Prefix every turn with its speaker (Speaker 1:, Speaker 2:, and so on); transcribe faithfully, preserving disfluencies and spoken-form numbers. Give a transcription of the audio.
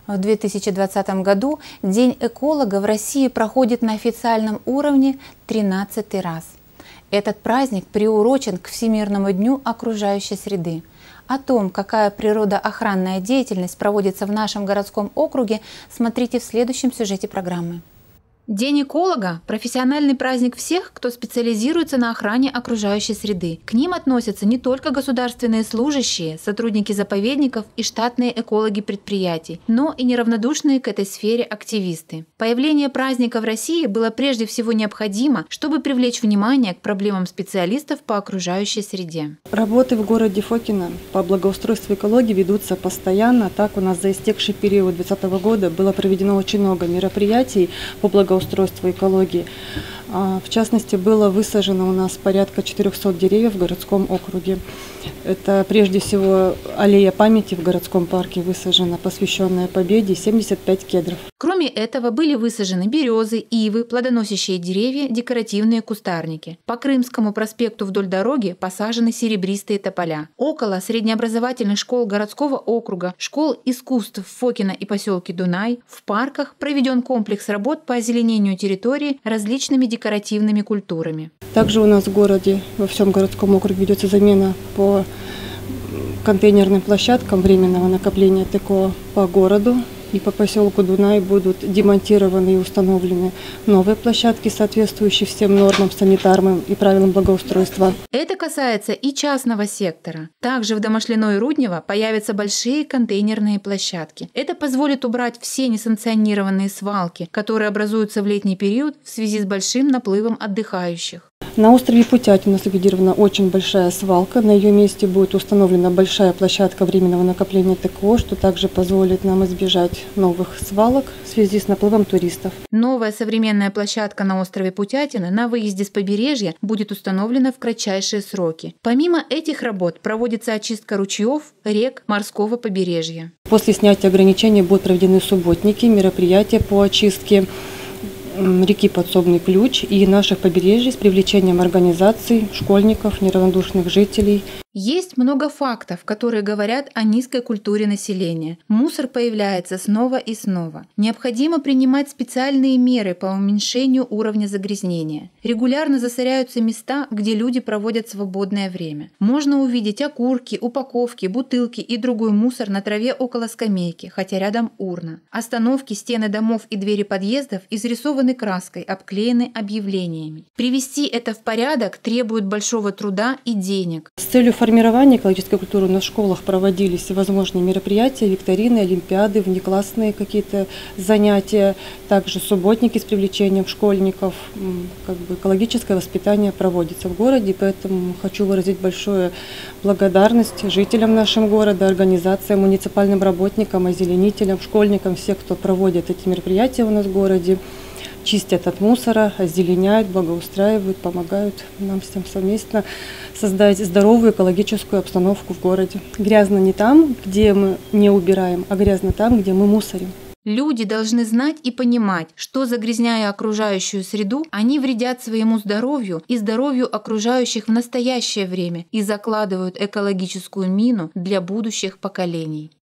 Speaker 1: В две тысячи двадцатом году День эколога в России проходит на официальном уровне тринадцатый раз. Этот праздник приурочен к Всемирному дню окружающей среды. О том, какая природоохранная деятельность проводится в нашем городском округе, смотрите в следующем сюжете программы. День эколога – профессиональный праздник всех, кто специализируется на охране окружающей среды. К ним относятся не только государственные служащие, сотрудники заповедников и штатные экологи предприятий, но и неравнодушные к этой сфере активисты. Появление праздника в России было прежде всего необходимо, чтобы привлечь внимание к проблемам специалистов по окружающей среде.
Speaker 2: Работы в городе Фокино по благоустройству и экологии ведутся постоянно. Так, у нас за истекший период две тысячи двадцатого года было проведено очень много мероприятий по благоустройству устройства экологии. В частности, было высажено у нас порядка четырёхсот деревьев в городском округе. Это прежде всего аллея памяти в городском парке высажена, посвященная Победе, семьдесят пять кедров.
Speaker 1: Кроме этого, были высажены березы, ивы, плодоносящие деревья, декоративные кустарники. По Крымскому проспекту вдоль дороги посажены серебристые тополя. Около среднеобразовательных школ городского округа, школ искусств в Фокино и поселке Дунай, в парках проведен комплекс работ по озеленению территории различными декоративными культурами.
Speaker 2: Также у нас в городе, во всем городском округе ведется замена по контейнерным площадкам временного накопления ТЭКО по городу. И по поселку Дунай будут демонтированы и установлены новые площадки, соответствующие всем нормам санитарным и правилам благоустройства.
Speaker 1: Это касается и частного сектора. Также в Домошлино и Руднево появятся большие контейнерные площадки. Это позволит убрать все несанкционированные свалки, которые образуются в летний период в связи с большим наплывом отдыхающих.
Speaker 2: На острове Путятина ликвидирована очень большая свалка. На ее месте будет установлена большая площадка временного накопления ТЭКО, что также позволит нам избежать новых свалок в связи с наплывом туристов.
Speaker 1: Новая современная площадка на острове Путятина на выезде с побережья будет установлена в кратчайшие сроки. Помимо этих работ проводится очистка ручьев, рек, морского побережья.
Speaker 2: После снятия ограничений будут проведены субботники, мероприятия по очистке реки Подсобный Ключ и наших побережий с привлечением организаций, школьников, неравнодушных жителей.
Speaker 1: Есть много фактов, которые говорят о низкой культуре населения. Мусор появляется снова и снова. Необходимо принимать специальные меры по уменьшению уровня загрязнения. Регулярно засоряются места, где люди проводят свободное время. Можно увидеть окурки, упаковки, бутылки и другой мусор на траве около скамейки, хотя рядом урна. Остановки, стены домов и двери подъездов изрисованы краской, обклеены объявлениями. Привести это в порядок требует большого труда и денег.
Speaker 2: С целью формирования экологической культуры на школах проводились всевозможные мероприятия, викторины, олимпиады, внеклассные какие-то занятия, также субботники с привлечением школьников. Как бы экологическое воспитание проводится в городе, поэтому хочу выразить большую благодарность жителям нашего города, организациям, муниципальным работникам, озеленителям, школьникам, всех, кто проводит эти мероприятия у нас в городе. Чистят от мусора, озеленяют, благоустраивают, помогают нам всем совместно создать здоровую экологическую обстановку в городе. Грязно не там, где мы не убираем, а грязно там, где мы мусорим.
Speaker 1: Люди должны знать и понимать, что, загрязняя окружающую среду, они вредят своему здоровью и здоровью окружающих в настоящее время и закладывают экологическую мину для будущих поколений.